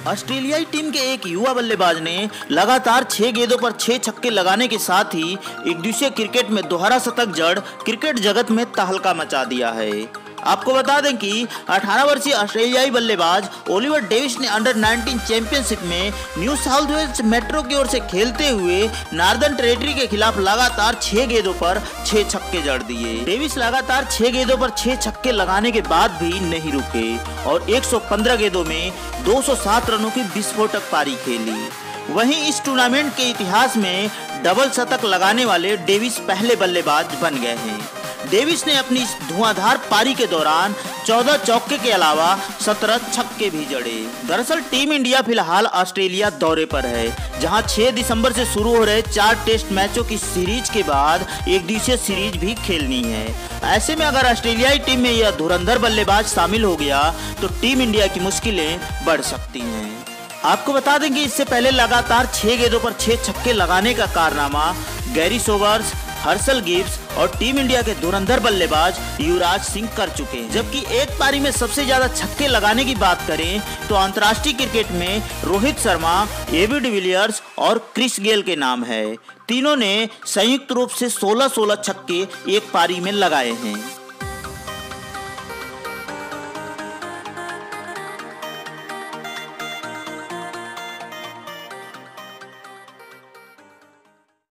ऑस्ट्रेलियाई टीम के एक युवा बल्लेबाज ने लगातार 6 गेंदों पर 6 छक्के लगाने के साथ ही एक दिवसीय क्रिकेट में दोहरा शतक जड़ क्रिकेट जगत में तहलका मचा दिया है। आपको बता दें कि 18 वर्षीय ऑस्ट्रेलियाई बल्लेबाज ओलिवर डेविस ने अंडर 19 चैंपियनशिप में न्यू साउथ वेल्स मेट्रो की ओर से खेलते हुए नॉर्दर्न टेरिटरी के खिलाफ लगातार 6 गेंदों पर 6 छक्के जड़ दिए। डेविस लगातार 6 गेंदों पर 6 छक्के लगाने के बाद भी नहीं रुके और 115 गेंदों में 207 रनों की विस्फोटक पारी खेली। वहीं इस टूर्नामेंट के इतिहास में डबल शतक लगाने वाले डेविस पहले बल्लेबाज बन गए हैं। डेविस ने अपनी इस धुआंधार पारी के दौरान 14 चौके के अलावा 17 छक्के भी जड़े। दरअसल टीम इंडिया फिलहाल ऑस्ट्रेलिया दौरे पर है, जहां 6 दिसंबर से शुरू हो रहे 4 टेस्ट मैचों की सीरीज के बाद एक दिवसीय सीरीज भी खेलनी है। ऐसे में अगर ऑस्ट्रेलियाई टीम में यह धुरंधर बल्लेबाज शामिल हो गया तो टीम इंडिया की मुश्किलें बढ़ सकती हैं। आपको बता दें कि इससे पहले लगातार 6 गेंदों पर 6 छक्के लगाने का कारनामा गैरी सोबर्स, हर्षल गिब्स और टीम इंडिया के धुरंधर बल्लेबाज युवराज सिंह कर चुके हैं। जबकि एक पारी में सबसे ज्यादा छक्के लगाने की बात करें तो अंतर्राष्ट्रीय क्रिकेट में रोहित शर्मा, एबी डिविलियर्स और क्रिस गेल के नाम है। तीनों ने संयुक्त रूप से 16-16 छक्के एक पारी में लगाए हैं।